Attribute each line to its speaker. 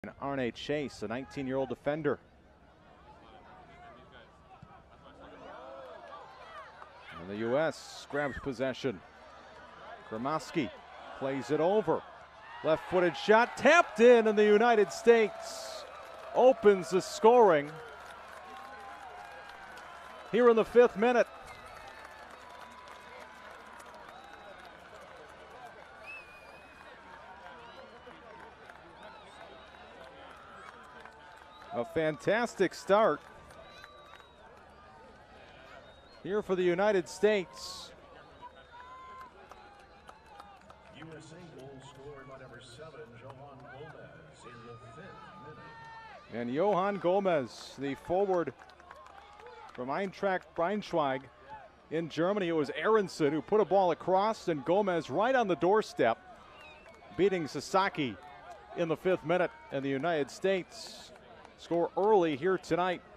Speaker 1: And Arne Chase, a 19-year-old defender. And the U.S. grabs possession. Gromowski plays it over. Left-footed shot tapped in, and the United States opens the scoring here in the 5th minute. A fantastic start here for the United States.
Speaker 2: USA goal scored by number 7, Johan Gomez, in the 5th minute.
Speaker 1: And Johan Gomez, the forward from Eintracht Braunschweig in Germany. It was Aronson who put a ball across, and Gomez right on the doorstep, beating Sasaki in the 5th minute. And the United States score early here tonight.